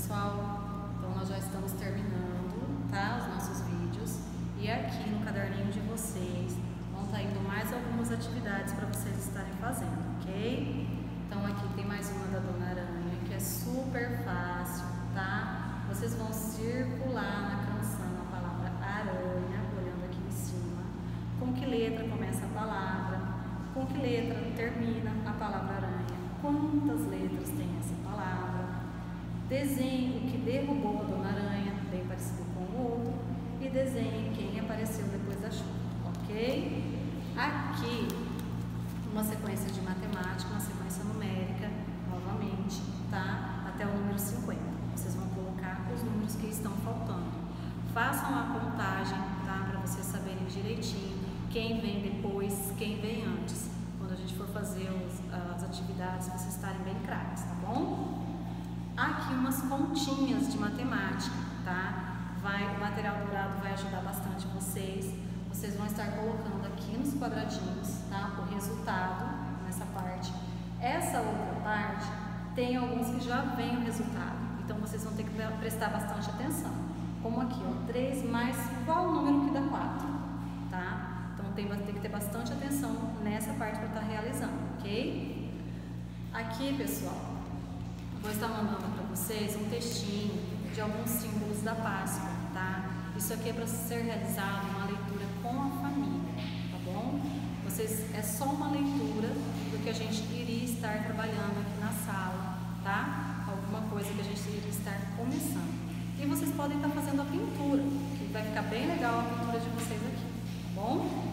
pessoal? Então nós já estamos terminando, tá? Os nossos vídeos. E aqui no caderninho de vocês vão estar indo mais algumas atividades para vocês estarem fazendo, ok? Então aqui tem mais uma da Dona Aranha, que é super fácil, tá? Vocês vão circular na canção a palavra aranha, olhando aqui em cima. Com que letra começa a palavra? Com que letra termina a palavra aranha? Quantas letras tem essa palavra? Desenhe o que derrubou a Dona Aranha, bem parecido com o outro, e desenhe quem apareceu depois da chuva, ok? Aqui, uma sequência de matemática, uma sequência numérica, novamente, tá? Até o número 50. Vocês vão colocar os números que estão faltando. Façam a contagem, tá? Para vocês saberem direitinho quem vem depois, quem vem antes. Quando a gente for fazer as atividades, vocês estarem bem craques, tá bom? Aqui umas continhas de matemática, tá? O material dourado vai ajudar bastante vocês. Vocês vão estar colocando aqui nos quadradinhos, tá? O resultado nessa parte. Essa outra parte tem alguns que já vem o resultado. Então vocês vão ter que prestar bastante atenção. Como aqui, ó, 3 mais qual o número que dá 4, tá? Então tem que ter bastante atenção nessa parte para estar realizando, ok? Aqui, pessoal, vou estar mandando para vocês um textinho de alguns símbolos da Páscoa, tá? Isso aqui é para ser realizado uma leitura com a família, tá bom? É só uma leitura do que a gente iria estar trabalhando aqui na sala, tá? Alguma coisa que a gente iria estar começando. E vocês podem estar fazendo a pintura, que vai ficar bem legal a pintura de vocês aqui, tá bom?